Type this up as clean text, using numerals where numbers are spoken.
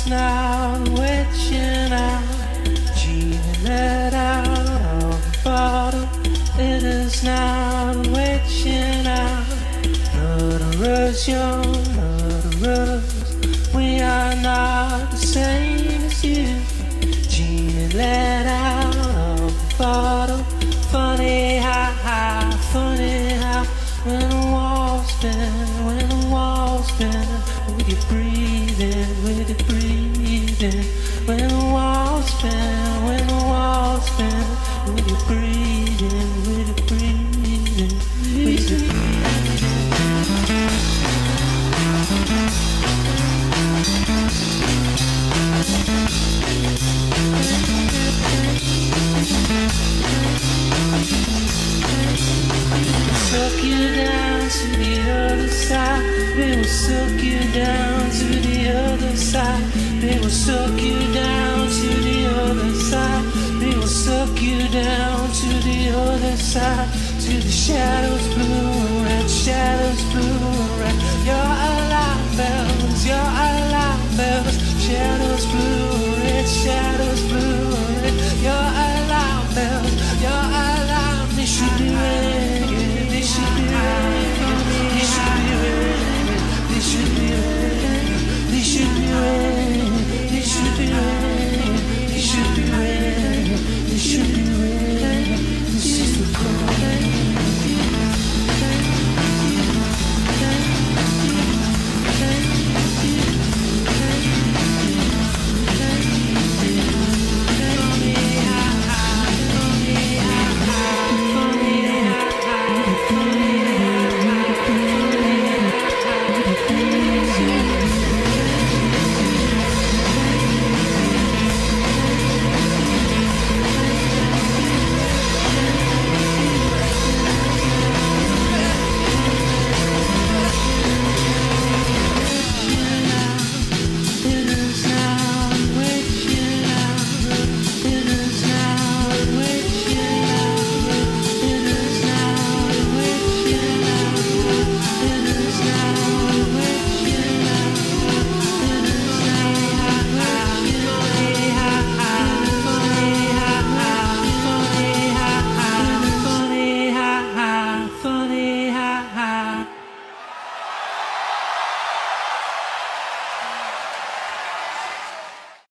not reaching out. Genie let out of the bottle. It is not reaching out. Murderers, young murderers. We are not the same as you. Genie let out of the bottle. Funny how, when the walls bend, when the walls bend, with you breathing, with you breathing. When the walls bend, when the walls bend, with you breathing, with you breathing, with you suck you down to the other side. They will suck you down to the other side. They will suck you down to the other side. They will suck you down to the other side. To the shadows blue and red, shadows blue and red. You're alive, bells, you're alive, bells, shadows blue.